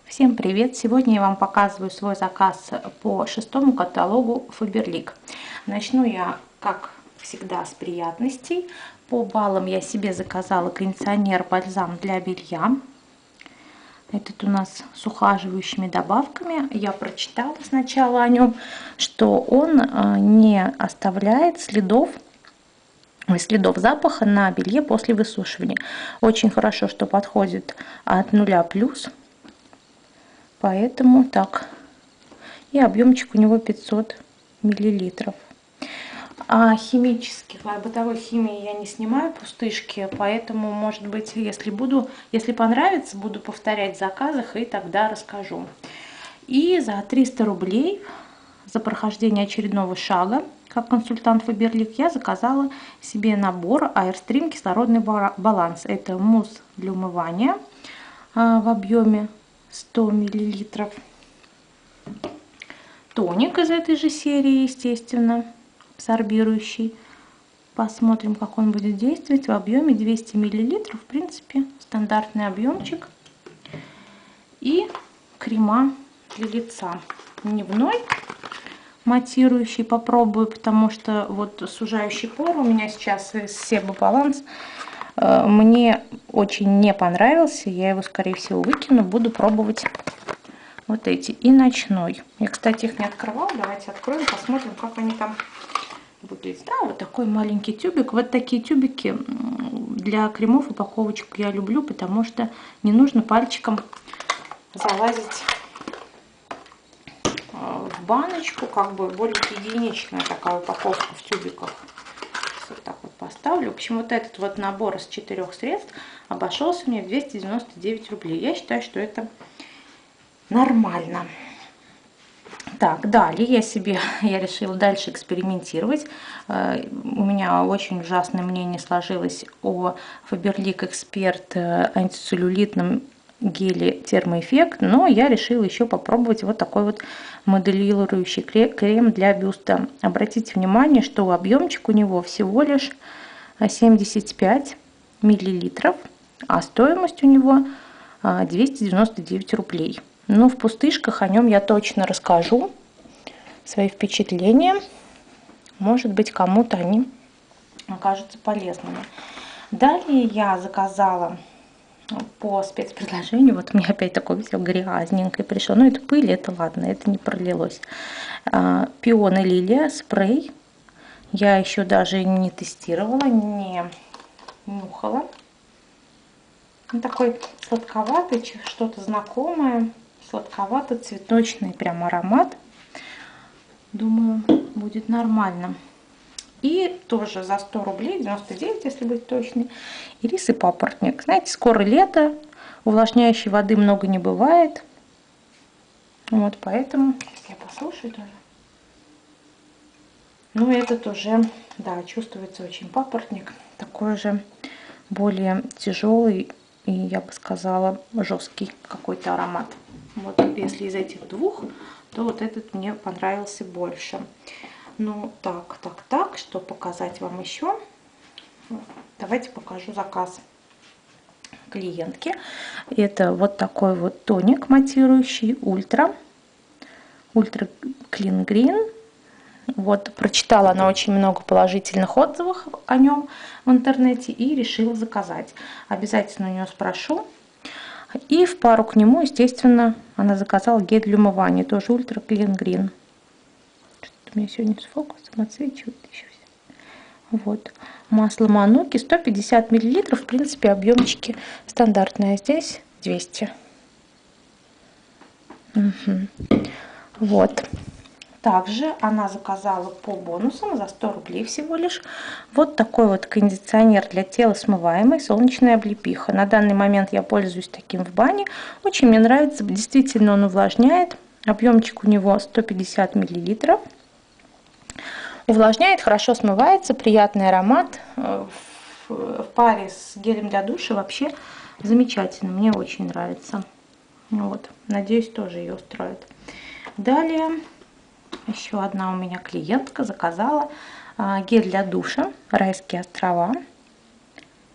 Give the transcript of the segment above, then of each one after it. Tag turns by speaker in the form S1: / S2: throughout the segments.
S1: Всем привет! Сегодня я вам показываю свой заказ по 6-му каталогу Faberlic. Начну я, как всегда, с приятностей. По баллам я себе заказала кондиционер-бальзам для белья. Этот у нас с ухаживающими добавками. Я прочитала сначала о нем, что он не оставляет следов запаха на белье после высушивания. Очень хорошо, что подходит от 0+. Поэтому так. И объемчик у него 500 миллилитров. А химических, бытовой химии я не снимаю пустышки, поэтому, может быть, если понравится, буду повторять в заказах и тогда расскажу. И за 300 рублей за прохождение очередного шага, как консультант Faberlic, я заказала себе набор Airstream кислородный баланс. Это мусс для умывания в объеме 100 миллилитров. Тоник из этой же серии, естественно, абсорбирующий. Посмотрим, как он будет действовать в объеме 200 миллилитров. В принципе, стандартный объемчик. И крема для лица. Дневной матирующий попробую, потому что вот сужающий пор у меня сейчас из Sebo Balance мне очень не понравился. Я его, скорее всего, выкину. Буду пробовать вот эти. И ночной. Я, кстати, их не открывала. Давайте откроем, посмотрим, как они там выглядят. Да, вот такой маленький тюбик. Вот такие тюбики для кремов, упаковочек я люблю, потому что не нужно пальчиком залазить в баночку. Как бы более гигиеничная такая упаковка в тюбиках. Вот так вот поставлю. В общем, вот этот вот набор из 4 средств обошелся мне в 299 рублей. Я считаю, что это нормально. Так, далее я решила дальше экспериментировать. У меня очень ужасное мнение сложилось о Faberlic Expert антицеллюлитном геле термоэффект, но я решила еще попробовать вот такой вот моделирующий крем для бюста. Обратите внимание, что объемчик у него всего лишь 75 миллилитров, а стоимость у него 299 рублей. Но в пустышках о нем я точно расскажу свои впечатления. Может быть, кому-то они окажутся полезными. Далее я заказала по спецпредложению. Вот у меня опять такое все грязненькое пришло. Но это пыль, это ладно, это не пролилось. Пион и лилия спрей. Я еще даже не тестировала, не нюхала. Он такой сладковатый, что-то знакомое. Сладковато-цветочный прям аромат. Думаю, будет нормально. И тоже за 100 рублей, 99, если быть точной, ирис и папоротник. Знаете, скоро лето, увлажняющей воды много не бывает. Вот поэтому, сейчас я послушаю тоже. Ну, этот уже, да, чувствуется очень папоротник. Такой же более тяжелый и, я бы сказала, жесткий какой-то аромат. Вот если из этих двух, то вот этот мне понравился больше. Ну, так, что показать вам еще? Давайте покажу заказ клиентки. Это вот такой вот тоник матирующий Ультра Clean Green. Вот, прочитала она очень много положительных отзывов о нем в интернете и решила заказать. Обязательно у нее спрошу. И в пару к нему, естественно, она заказала гель для умывания, тоже Ультра Clean Green. Что-то у меня сегодня с фокусом отсвечивает еще все. Вот. Масло мануки 150 миллилитров, в принципе, объемчики стандартные, а здесь 200. Угу. Вот. Также она заказала по бонусам за 100 рублей всего лишь вот такой вот кондиционер для тела смываемый, солнечная облепиха. На данный момент я пользуюсь таким в бане. Очень мне нравится, действительно он увлажняет. Объемчик у него 150 миллилитров. Увлажняет, хорошо смывается, приятный аромат. В паре с гелем для душа вообще замечательно, мне очень нравится. Вот, надеюсь, тоже ее устроит. Далее еще одна у меня клиентка заказала гель для душа Райские острова.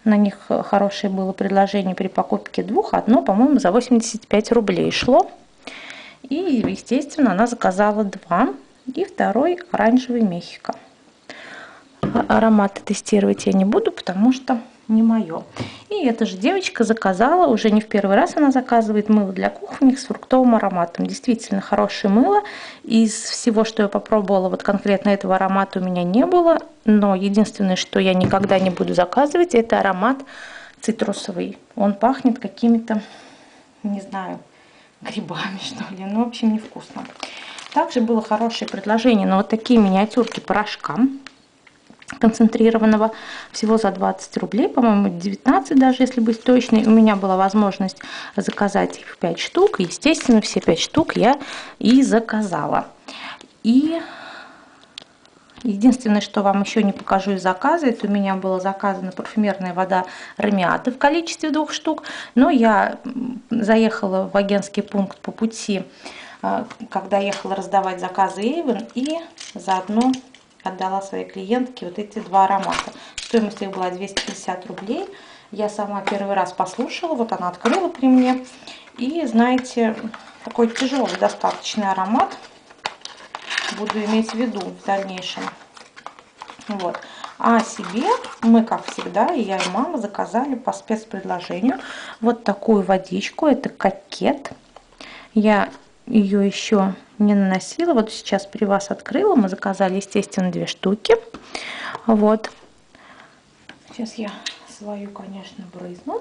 S1: На них хорошее было предложение при покупке двух. Одно, по-моему, за 85 рублей шло. И, естественно, она заказала два. И второй оранжевый Мехико. Ароматы тестировать я не буду, потому что не мое. И эта же девочка заказала, уже не в первый раз она заказывает мыло для кухни с фруктовым ароматом. Действительно хорошее мыло. Из всего, что я попробовала, вот конкретно этого аромата у меня не было. Но единственное, что я никогда не буду заказывать, это аромат цитрусовый. Он пахнет какими-то, не знаю, грибами, что ли. Ну, в общем, невкусно. Также было хорошее предложение на вот такие миниатюрки порошка концентрированного, всего за 20 рублей, по-моему, 19 даже, если быть точной. У меня была возможность заказать их 5 штук. Естественно, все 5 штук я и заказала. И единственное, что вам еще не покажу из заказа, это у меня была заказана парфюмерная вода Ромиата в количестве 2 штук. Но я заехала в агентский пункт по пути, когда ехала раздавать заказы Avon, и заодно отдала своей клиентке вот эти два аромата. Стоимость их была 250 рублей. Я сама первый раз послушала, вот она открыла при мне. И, знаете, такой тяжелый достаточно аромат. Буду иметь в виду в дальнейшем. Вот. А себе мы, как всегда, и я, и мама заказали по спецпредложению вот такую водичку. Это Кокет. Я ее еще не наносила. Вот сейчас при вас открыла. Мы заказали, естественно, 2 штуки. Вот. Сейчас я свою, конечно, брызну.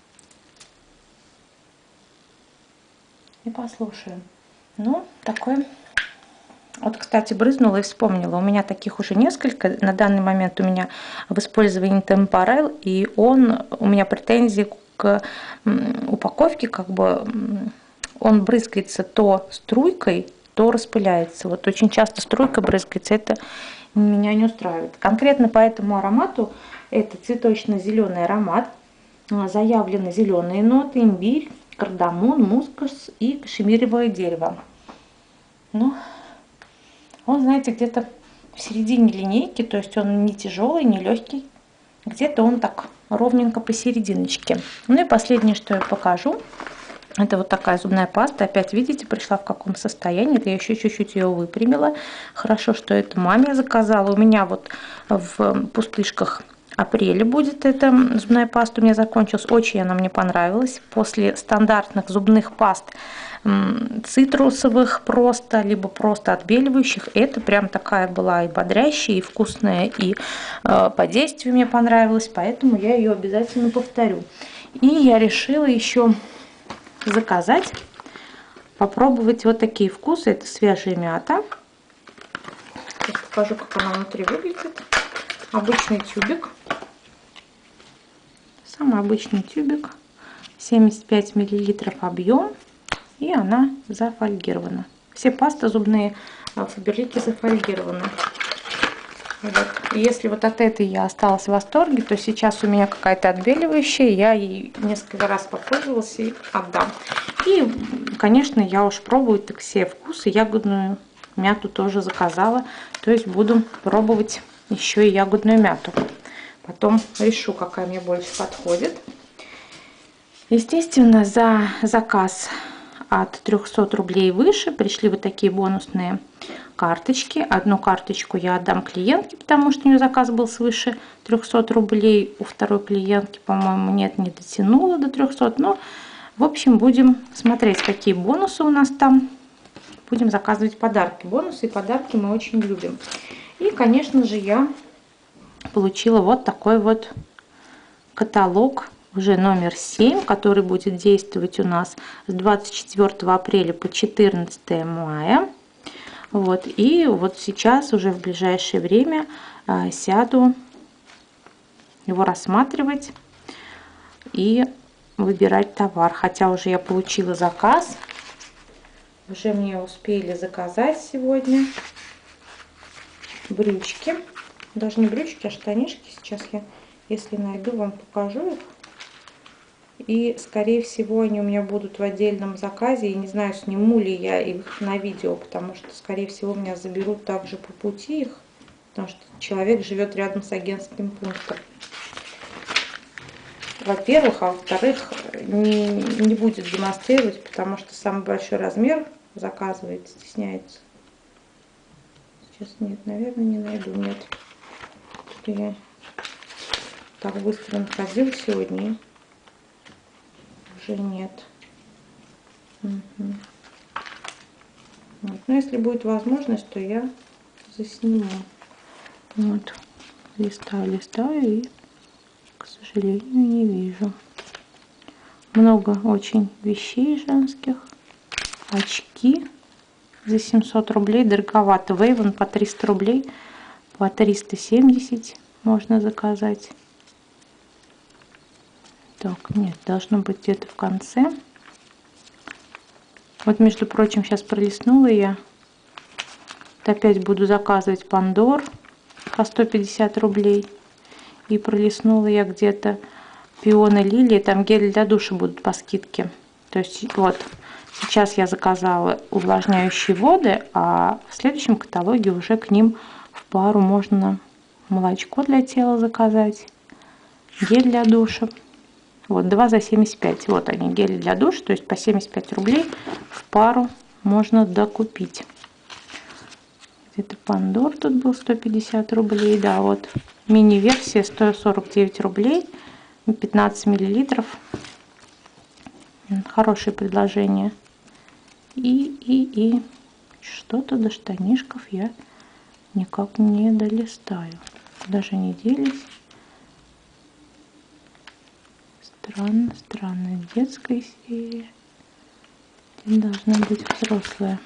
S1: И послушаю. Ну, такой... Вот, кстати, брызнула и вспомнила. У меня таких уже несколько. На данный момент у меня в использовании Темпорел. И у меня претензии к упаковке, как бы... Он брызгается то струйкой, то распыляется. Вот очень часто струйка брызгается, это меня не устраивает. Конкретно по этому аромату, это цветочно-зеленый аромат. Заявлены зеленые ноты, имбирь, кардамон, мускус и кашемировое дерево. Ну, он, знаете, где-то в середине линейки, то есть он не тяжелый, не легкий. Где-то он так ровненько посерединочке. Ну и последнее, что я покажу. Это вот такая зубная паста. Опять видите, пришла в каком состоянии. Это я еще чуть-чуть ее выпрямила. Хорошо, что это маме заказала. У меня вот в пустышках апреле будет эта зубная паста. У меня закончилась. Очень она мне понравилась. После стандартных зубных паст цитрусовых просто, либо просто отбеливающих, это прям такая была и бодрящая, и вкусная, и по действию мне понравилась. Поэтому я ее обязательно повторю. И я решила еще заказать, попробовать вот такие вкусы. Это свежая мята. Сейчас покажу, как она внутри выглядит. Обычный тюбик. Самый обычный тюбик. 75 мл объем. И она зафольгирована. Все пасты зубные Фаберлики зафольгированы. Вот. Если вот от этой я осталась в восторге, то сейчас у меня какая-то отбеливающая, я ей несколько раз попробовалась и отдам. И, конечно, я уж пробую так все вкусы. Ягодную мяту тоже заказала, то есть буду пробовать еще и ягодную мяту. Потом решу, какая мне больше подходит. Естественно, за заказ от 300 рублей выше пришли вот такие бонусные карточки. Одну карточку я отдам клиентке, потому что у нее заказ был свыше 300 рублей. У второй клиентки, по-моему, нет, не дотянула до 300. Но, в общем, будем смотреть, какие бонусы у нас там. Будем заказывать подарки. Бонусы и подарки мы очень любим. И, конечно же, я получила вот такой вот каталог, уже номер 7, который будет действовать у нас с 24 апреля по 14 мая. Вот, и вот сейчас уже в ближайшее время сяду его рассматривать и выбирать товар. Хотя уже я получила заказ, уже мне успели заказать сегодня брючки. Даже не брючки, а штанишки. Сейчас я, если найду, вам покажу их. И, скорее всего, они у меня будут в отдельном заказе. И не знаю, сниму ли я их на видео, потому что, скорее всего, меня заберут также по пути их. Потому что человек живет рядом с агентским пунктом. во-первых, а во-вторых, не будет демонстрировать, потому что самый большой размер заказывает, стесняется. Сейчас нет, наверное, не найду, нет. Я так быстро находила сегодня, уже нет. Угу. Вот. Но если будет возможность, то я засниму. Вот, листаю и, к сожалению, не вижу. Много очень вещей женских. Очки за 700 рублей, дороговато. Вейвен по 300 рублей, по 370 можно заказать. Так, нет, должно быть где-то в конце. Вот, между прочим, сейчас пролистнула я. Вот опять буду заказывать Пандор по 150 рублей. И пролистнула я где-то пионы лилии. Там гели для душа будут по скидке. То есть вот сейчас я заказала увлажняющие воды, а в следующем каталоге уже к ним в пару можно молочко для тела заказать, гель для душа. Вот 2 за 75. Вот они, гели для душа, то есть по 75 рублей в пару можно докупить. Где-то Пандор тут был 150 рублей. Да, вот мини-версия 149 рублей, 15 миллилитров. Хорошее предложение. И что-то до штанишков я никак не долистаю. Даже не делись. Странно. Детская серия. Должна быть взрослая.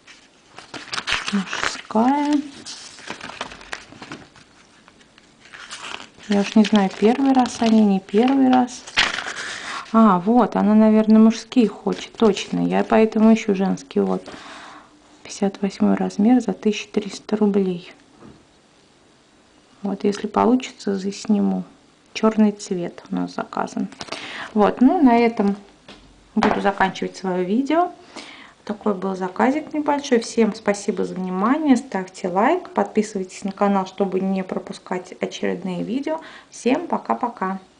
S1: Мужская. Я уж не знаю, первый раз они, не первый раз. А, вот, она, наверное, мужские хочет, точно. Я поэтому ищу женские. Вот, 58 размер за 1300 рублей. Вот, если получится, засниму. Черный цвет у нас заказан. Вот, ну, на этом буду заканчивать свое видео. Такой был заказик небольшой. Всем спасибо за внимание. Ставьте лайк, подписывайтесь на канал, чтобы не пропускать очередные видео. Всем пока-пока.